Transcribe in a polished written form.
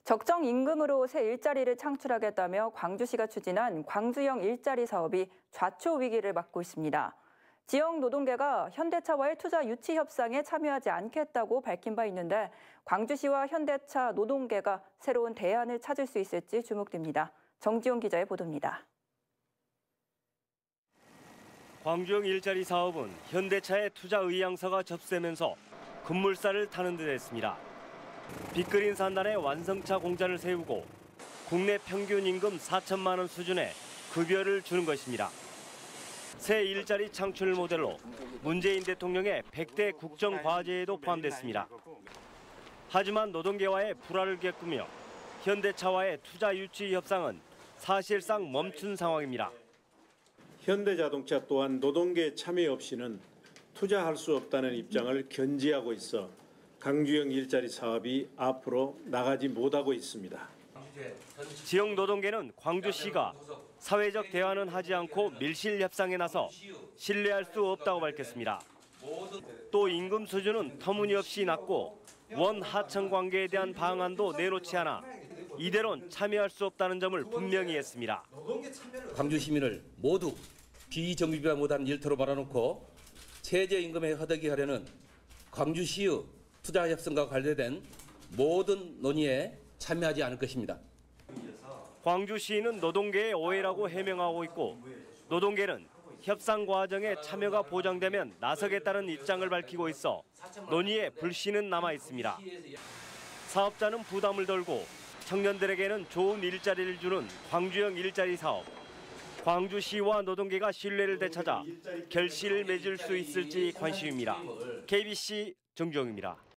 적정 임금으로 새 일자리를 창출하겠다며 광주시가 추진한 광주형 일자리 사업이 좌초 위기를 맞고 있습니다. 지역 노동계가 현대차와의 투자 유치 협상에 참여하지 않겠다고 밝힌 바 있는데 광주시와 현대차 노동계가 새로운 대안을 찾을 수 있을지 주목됩니다. 정지용 기자의 보도입니다. 광주형 일자리 사업은 현대차의 투자 의향서가 접수되면서 급물살을 타는 듯 했습니다. 빅그린 산단에 완성차 공장을 세우고 국내 평균 임금 4천만 원 수준의 급여를 주는 것입니다. 새 일자리 창출 모델로 문재인 대통령의 100대 국정과제에도 포함됐습니다. 하지만 노동계와의 불화를 겪으며 현대차와의 투자 유치 협상은 사실상 멈춘 상황입니다. 현대자동차 또한 노동계 참여 없이는 투자할 수 없다는 입장을 견지하고 있어 광주형 일자리 사업이 앞으로 나가지 못하고 있습니다. 지역 노동계는 광주시가 사회적 대화는 하지 않고 밀실 협상에 나서 신뢰할 수 없다고 밝혔습니다. 또 임금 수준은 터무니없이 낮고 원하청 관계에 대한 방안도 내놓지 않아 이대로는 참여할 수 없다는 점을 분명히 했습니다. 광주 시민을 모두 비정규직화 못한 일터로 말아놓고 최저임금에 허덕이 하려는 광주시의 투자 협상과 관련된 모든 논의에 참여하지 않을 것입니다. 광주시는 노동계의 오해라고 해명하고 있고 노동계는 협상 과정에 참여가 보장되면 나서겠다는 입장을 밝히고 있어 논의에 불씨는 남아 있습니다. 사업자는 부담을 덜고 청년들에게는 좋은 일자리를 주는 광주형 일자리 사업. 광주시와 노동계가 신뢰를 되찾아 결실을 맺을 수 있을지 관심입니다. KBC 정주영입니다.